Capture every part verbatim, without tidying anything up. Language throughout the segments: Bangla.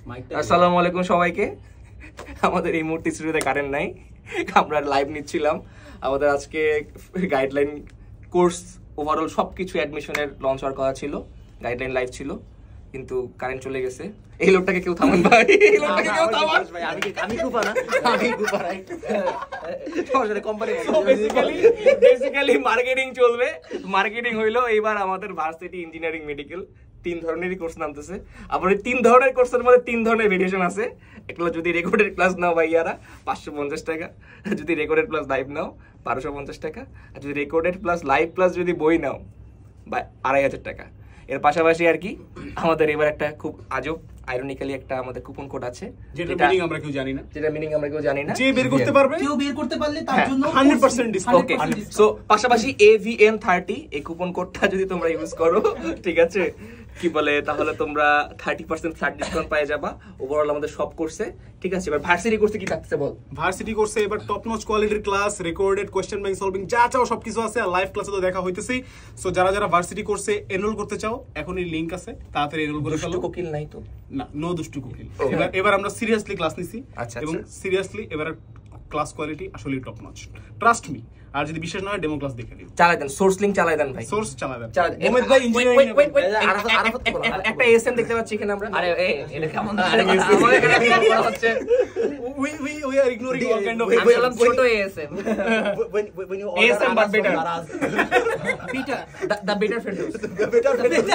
আসসালামু আলাইকুম সবাইকে। আমাদের এই মুহূর্তে স্টুডিওতে কারেন্ট নাই, আমরা লাইভ নিচ্ছিলাম। আমাদের আজকে গাইডলাইন কোর্স ওভারঅল সবকিছু অ্যাডমিশনের লঞ্চ হওয়ার কথা ছিল, গাইডলাইন লাইভ ছিল, কিন্তু কারেন্ট চলে গেছে। এই লোকটাকে কেউ থামান ভাই, এই লোকটাকে কেউ থামান ভাই। আমি কি আমি কুপা না, আমি কুপা রাইট। আমাদের কোম্পানি বেসিক্যালি বেসিক্যালি মার্কেটিং চলবে। মার্কেটিং হইলো এইবার আমাদের ভার্সিটি ইঞ্জিনিয়ারিং মেডিকেল তিন ধরনেরই কোর্স নামতেছে। আবার এই তিন ধরনের কোর্সের মধ্যে তিন ধরনের ভেরিয়েশন আছে। একটা যদি রেকর্ডেড ক্লাস নাও ভাইয়ারা পাঁচশো পঞ্চাশ টাকা, যদি রেকর্ডেড প্লাস লাইভ নাও বারোশো পঞ্চাশ টাকা, আর যদি রেকর্ডেড প্লাস লাইভ প্লাস যদি বই নাও বা আড়াই হাজার টাকা। এর পাশাপাশি আর কি আমাদের এবার একটা খুব আজব আইরনিক্যালি একটা আমাদের কুপন কোড আছে, যেটা মিনিং আমরা কেউ জানি না, যেটা মিনিং আমরা কেউ জানি না। যে বের করতে পারবে, কেউ বের করতে পারলে তার জন্য hundred percent discount. Okay, so পাশাপাশি এ ভি এন থার্টি এই কুপন কোডটা যদি তোমরা ইউজ করো, ঠিক আছে, কি বলে, তাহলে তোমরা থার্টি পার্সেন্ট ফ্ল্যাট ডিসকাউন্ট পেয়ে যাবা ওভারঅল আমাদের সব কোর্সে। ঠিক আছে, এবার ভার্সিটি কোর্সে কি থাকছে বল? ভার্সিটি কোর্সে এবার টপ নচ কোয়ালিটির class, recorded question bank solving যা চাও সবকিছু আছে, আর লাইভ ক্লাসে তো দেখা হইতেছেই। সো যারা যারা ভার্সিটি কোর্সে এনরোল করতে চাও, এখনই লিংক আছে, তাড়াতাড়ি এনরোল করে ফেলো। কোকিল নাই তো না, নো দুষ্টু কোকিল। এবার এবার আমরা সিরিয়াসলি ক্লাস নিছি, এবং সিরিয়াসলি এবার ক্লাস কোয়ালিটি আসলে টপ নচ, ট্রাস্ট মি। আর যদি বিশ্বাস না হয় ডেমো ক্লাস দেখে নিও। চালাই দেন, সোর্স লিংক চালাই দেন ভাই, সোর্স চালাই দেন। মোহাম্মদ ভাই ইঞ্জিনিয়ারিং একটা এসএম দেখতে পাচ্ছি এখানে আমরা। আরে এই এটা কেমন আমাদের এখানে করা হচ্ছে, we we we are ignoring all kind of আমি বললাম ছোট S M, when you S M but better, better the better friend, the better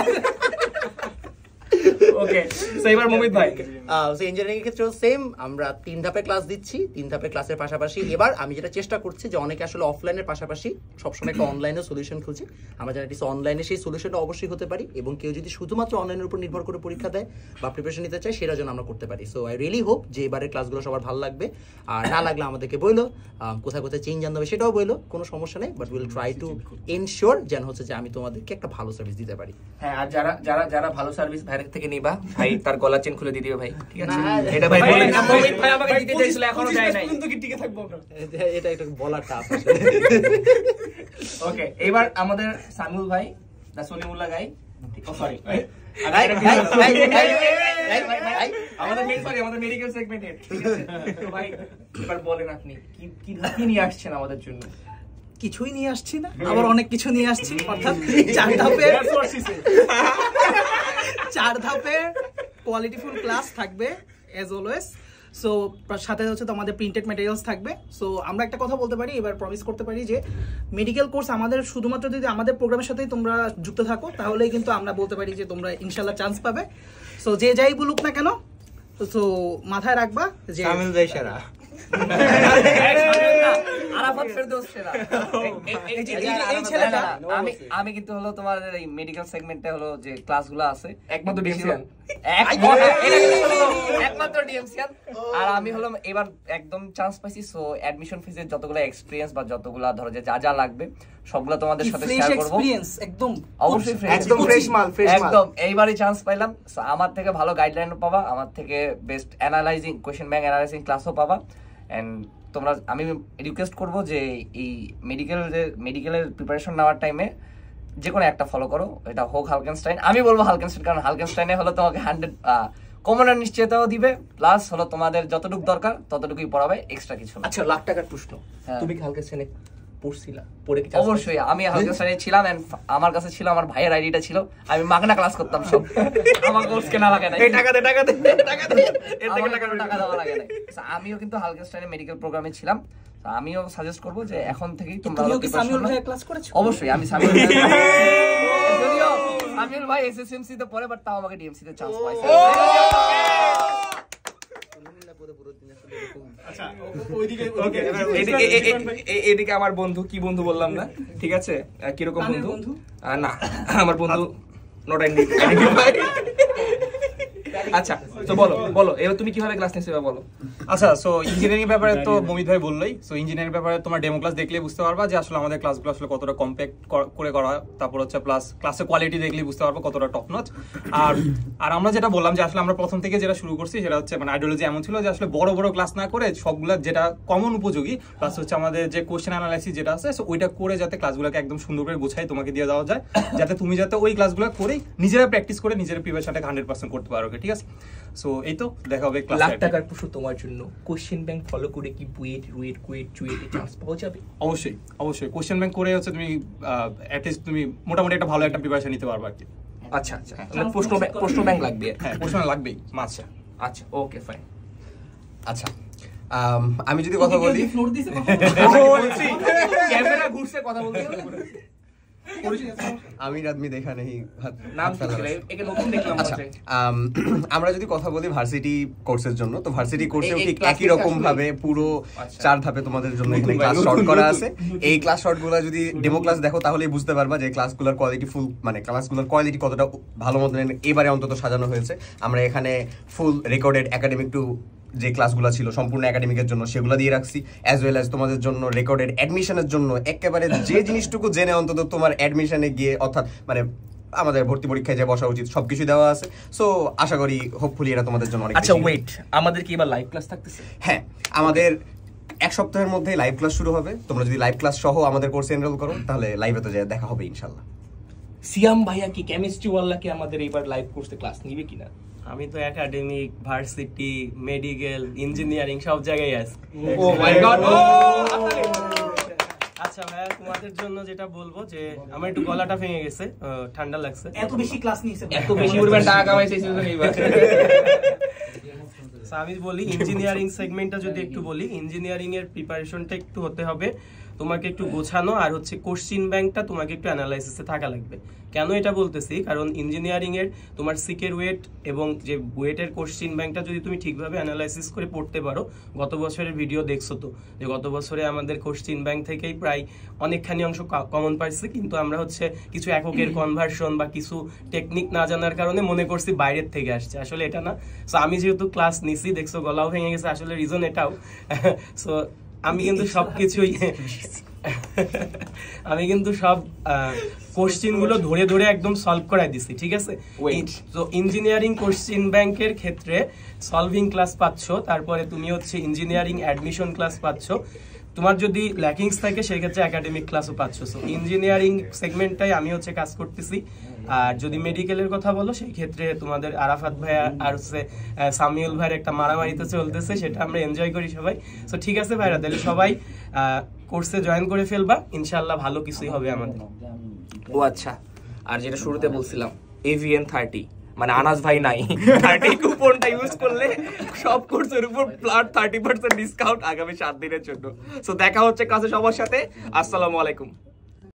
okay. So এবার মোমিত ভাই, সো ইঞ্জিনিয়ারিং এর ক্ষেত্রেও সেম, আমরা তিন ধাপে ক্লাস দিচ্ছি। তিন ধাপে ক্লাসের পাশাপাশি এবার আমি যেটা চেষ্টা করছি যে অনেকে আসলে অফলাইনের পাশাপাশি সবসময় একটা অনলাইনে সলিউশন খুঁজি। আমরা যারা অনলাইনে সেই সলিউশনটা অবশ্যই হতে পারি, এবং কেউ যদি শুধুমাত্র অনলাইনের উপর নির্ভর করে পরীক্ষা দেয় বা প্রিপারেশন নিতে চায়, সেটা যেন আমরা করতে পারি। সো আই রিয়েলি হোপ যে এবারের ক্লাসগুলো সবার ভালো লাগবে। আর না লাগলে আমাদেরকে বইলো, কোথায় কোথায় চেঞ্জ আনতে হবে সেটাও বইলো, কোনো সমস্যা নেই। But will try to ensure যেন হচ্ছে যে আমি তোমাদেরকে একটা ভালো সার্ভিস দিতে পারি। হ্যাঁ, আর যারা যারা যারা ভালো সার্ভিস ভাইয়ের থেকে নিবা, ভাই তার গলা চেন খুলে দিয়ে দিও ভাই, ঠিক আছে? এটা ভাই বলেন না, মোমিত ভাই আমাকে দিতে চাইছিল, এখনো দেয় নাই, কিন্তু কি টিকে থাকবো আমরা? এটা একটু বলা টাফ। ওকে, এবার আমাদের সামিউল ভাই, দা সলিমুল্লাহ গাই, ও সরি আমাদের মেন সরি আমাদের মেডিকেল সেগমেন্টে, ঠিক আছে? তো ভাই এবার বলেন আপনি কি কি কি নিয়ে আসছেন আমাদের জন্য? কিছুই নিয়ে আসছি না, আবার অনেক কিছু নিয়ে আসছি। অর্থাৎ চার ধাপে চার ধাপে কোয়ালিটিফুল ক্লাস থাকবে এজ অলওয়েজ। সো সাথে হচ্ছে তো আমাদের প্রিন্টেড ম্যাটেরিয়ালস থাকবে। সো আমরা একটা কথা বলতে পারি, এবার প্রমিস করতে পারি যে মেডিকেল কোর্স আমাদের শুধুমাত্র যদি আমাদের প্রোগ্রামের সাথেই তোমরা যুক্ত থাকো, তাহলেই কিন্তু আমরা বলতে পারি যে তোমরা ইনশাল্লাহ চান্স পাবে। সো যে যাই বলুক না কেন, সো মাথায় রাখবা যে সামিল ভাই সেরা, আমি কিন্তু হলো তোমাদের এই মেডিকেল সেগমেন্টে হলো যে ক্লাসগুলো আছে একমাত্র ডিএমসিয়ান, একমাত্র ডিএমসিয়ান। আর আমি হলো এবার একদম চান্স পাইছি। সো অ্যাডমিশন ফিজের যতগুলো এক্সপেরিয়েন্স বা যতগুলো ধরো যে যা যা লাগবে সবগুলো তোমাদের সাথে শেয়ার করব। একদম অবশ্যই একদম ফ্রেশ মাল, ফ্রেশ মাল একদম। এইবারই চান্স পাইলাম। সো আমার থেকে ভালো গাইডলাইনও পাবা, আমার থেকে best analysing question bank analysing ক্লাসও পাবা। এন্ড তোমরা, আমি রিকোয়েস্ট করবো যে এই মেডিকেল মেডিকেলের প্রিপারেশন নেওয়ার টাইমে যে কোনো একটা ফলো করো, এটা হোক হালকেনস্টাইন। আমি বলবো হালকেনস্টাইন, কারণ হালকেনস্টাইনে হলো তোমাকে হান্ড্রেড কমনের নিশ্চয়তাও দিবে, প্লাস হলো তোমাদের যতটুকু দরকার ততটুকুই পড়াবে, এক্সট্রা কিছু না। আচ্ছা, লাখ টাকার প্রশ্ন, তুমি কি হালকেনস্টাইনে পড়ছিলা? পড়ে কি? অবশ্যই, আমি হালকেনস্টাইনে ছিলাম, এন্ড আমার কাছে ছিল আমার ভাইয়ের আইডিটা ছিল, আমি মাগনা ক্লাস করতাম সব। আমার কোর্স কেনা লাগে না, এই টাকা দে টাকা দে টাকা দে, এর থেকে টাকা টাকা দেওয়া লাগে না। আমিও কিন্তু হালকেনস্টাইনে মেডিকেল প্রোগ্রামে ছিলাম। আমিও সাজেস্ট করবো যে এখন থেকেই তোমরা ক্লাস করেছো। অবশ্যই আমি সামিউল ভাই, যদিও সামিউল ভাই এসএসএমসি তে পড়ে, বাট তাও আমাকে ডিএমসি তে চান্স পাইছে। আচ্ছা, ওইদিকে এদিকে আমার বন্ধু, কি বন্ধু বললাম না, ঠিক আছে? কিরকম বন্ধু? না, আমার বন্ধু নট আইডেন্টিফাইড। আচ্ছা, তো বলো বলো এবার তুমি কিভাবে ক্লাস নিছো বলো। আচ্ছা, সো ইঞ্জিনিয়ারিং ব্যাপারে তো মমিত ভাই বললোই। সো ইঞ্জিনিয়ারিং ব্যাপারে তোমার ডেমো ক্লাস দেখলেই বুঝতে পারবা যে আসলে আমাদের ক্লাসগুলো আসলে কতটা কম্প্যাক্ট করে করা, তারপর হচ্ছে প্লাস ক্লাসের কোয়ালিটি দেখলেই বুঝতে পারবো কতটা টপ নচ। আর আর আমরা যেটা বললাম যে আসলে আমরা প্রথম থেকে যেটা শুরু করছি সেটা হচ্ছে মানে আইডিওলজি এমন ছিল যে আসলে বড় বড় ক্লাস না করে সবগুলা যেটা কমন উপযোগী, প্লাস হচ্ছে আমাদের যে কোশ্চেন অ্যানালাইসিস যেটা আছে, সো ওইটা করে যাতে ক্লাসগুলোকে একদম সুন্দর করে গোছাই তোমাকে দিয়ে দেওয়া যায়, যাতে তুমি যাতে ওই ক্লাসগুলো করেই নিজেরা প্র্যাকটিস করে নিজেরা প্রিপারেশনটাকে হান্ড্রেড পার্সেন্ট করতে পারো। ঠিক আছে? সো এই তো দেখা হবে লাখ ক্লাসে। টাকার প্রশ্ন তোমার জন্য, কোশ্চেন ব্যাংক ফলো করে কি বুয়েট রুয়েট কুয়েট চুয়েটে চান্স পাওয়া যাবে? অবশ্যই অবশ্যই কোশ্চেন ব্যাংক করে হচ্ছে তুমি অ্যাটলিস্ট তুমি মোটামুটি একটা ভালো একটা প্রিপারেশন নিতে পারবে আর কি। আচ্ছা আচ্ছা, তাহলে প্রশ্ন ব্যাংক প্রশ্ন ব্যাংক লাগবে। হ্যাঁ প্রশ্ন লাগবেই মাছ। আচ্ছা ওকে ফাইন। আচ্ছা আম, আমি যদি কথা বলি ফ্লোর দিছে ক্যামেরা ঘুরছে, কথা বলতে আমি রাদমি দেখা নেই হাত- নাম হাত কি ছিল? ফেলা। একে নতুন দেখলাম আচ্ছা মনে হয়। আম, আমরা যদি কথা বলি ভার্সিটি কোর্সের জন্য, তো ভার্সিটি কোর্সেও এই- এই ঠিক class একই টা রকম আসলে- ভাবে পুরো আচ্ছা। চার ধাপে তোমাদের জন্য এখানে ক্লাস নতুন, শর্ট করা নতুন। আছে। এই ক্লাস শর্ট গুলো যদি ডেমো ক্লাস দেখো তাহলেই বুঝতে পারবা যে ক্লাসগুলোর কোয়ালিটি ফুল, মানে ক্লাসগুলোর কোয়ালিটি কতটা ভালো মতন এবারে অন্তত সাজানো হয়েছে। আমরা এখানে ফুল রেকর্ডেড একাডেমিক টু যে ক্লাসগুলো ছিল সম্পূর্ণ একাডেমিকের জন্য সেগুলো দিয়ে রাখছি, অ্যাজ ওয়েল অ্যাজ তোমাদের জন্য রেকর্ডেড অ্যাডমিশনের জন্য একেবারে যে জিনিসটুকু জেনে অন্তত তোমার অ্যাডমিশনে গিয়ে অর্থাৎ মানে আমাদের ভর্তি পরীক্ষায় যে বসা উচিত সবকিছু দেওয়া আছে। সো আশা করি হোপফুলি এটা তোমাদের জন্য অনেক আচ্ছা বেশি- ওয়েট, আমাদের কি এবার লাইভ ক্লাস থাকতেছে? হ্যাঁ, আমাদের এক সপ্তাহের মধ্যে লাইভ ক্লাস শুরু হবে। তোমরা যদি লাইভ ক্লাস সহ আমাদের কোর্সে এনরোল করো তাহলে লাইভে তো যায় দেখা হবে ইনশাল্লাহ। সিয়াম ভাইয়া কি কেমিস্ট্রি ওয়াল্লা কি আমাদের এবার লাইভ কোর্সে ক্লাস নিবে কিনা? আমি তো একাডেমিক, ভার্সিটি, মেডিকেল, ইঞ্জিনিয়ারিং সব জায়গায় আছি। ও মাই গড, ও আচ্ছা ভাইয়া, তোমাদের জন্য যেটা বলবো যে আমার একটু গলাটা ভেঙে গেছে, আহ, ঠান্ডা লাগছে। এত বেশি ক্লাস নিয়েছে এত বেশি পরিমাণ টাকা কামাইছে এই সিজন এইবার। So, আমি বলি ইঞ্জিনিয়ারিং সেগমেন্টটা যদি একটু বলি, ইঞ্জিনিয়ারিং এর প্রিপারেশনটা একটু হতে হবে তোমাকে একটু গোছানো, আর হচ্ছে কোশ্চিন ব্যাংকটা তোমাকে একটু অ্যানালাইসিসে থাকা লাগবে। কেন এটা বলতেছি, কারণ ইঞ্জিনিয়ারিং এর তোমার সিকের ওয়েট এবং যে বুয়েটের কোশ্চিন ব্যাংকটা যদি তুমি ঠিকভাবে অ্যানালাইসিস করে পড়তে পারো, গত বছরের ভিডিও দেখছো তো যে গত বছরে আমাদের কোশ্চিন ব্যাংক থেকেই প্রায় অনেকখানি অংশ কমন পাইছে, কিন্তু আমরা হচ্ছে কিছু এককের কনভার্সন বা কিছু টেকনিক না জানার কারণে মনে করছি বাইরের থেকে আসছে, আসলে এটা না। সো আমি যেহেতু ক্লাস নিছি, দেখছো গলাও ভেঙে গেছে, আসলে রিজন এটাও। সো আমি কিন্তু সবকিছুই আমি কিন্তু সব কোশ্চিন গুলো ধরে ধরে একদম সলভ করাই দিছি, ঠিক আছে? Wait. তো ইঞ্জিনিয়ারিং কোশ্চিন ব্যাংকের ক্ষেত্রে সলভিং ক্লাস পাচ্ছ, তারপরে তুমি হচ্ছে ইঞ্জিনিয়ারিং অ্যাডমিশন ক্লাস পাচ্ছ। তোমার যদি ল্যাকিংস থাকে সেক্ষেত্রে একাডেমিক ক্লাসও পাচ্ছ। সো ইঞ্জিনিয়ারিং সেগমেন্টটাই আমি হচ্ছে কাজ করতেছি। আর যদি মেডিকেলের কথা বলো, সেই ক্ষেত্রে তোমাদের আরাফাত ভাইয়া আর হচ্ছে আহ, সামিউল ভাইয়ের একটা মারামারিতে চলতেছে, সেটা আমরা এনজয় করি সবাই। সো ঠিক আছে ভাইরা, তাহলে সবাই কোর্সে জয়েন করে ফেলবা, ইনশাল্লাহ ভালো কিছুই হবে আমাদের। ও আচ্ছা, আর যেটা শুরুতে বলছিলাম এভিএন থার্টি, মানে আনাস ভাই নাই, থার্টি কুপনটা ইউজ করলে সব কোর্সের উপর প্লাট থার্টি পার্সেন্ট ডিসকাউন্ট আগামী সাত দিনের জন্য। সো দেখা হচ্ছে ক্লাসে সবার সাথে। আসসালামু আলাইকুম।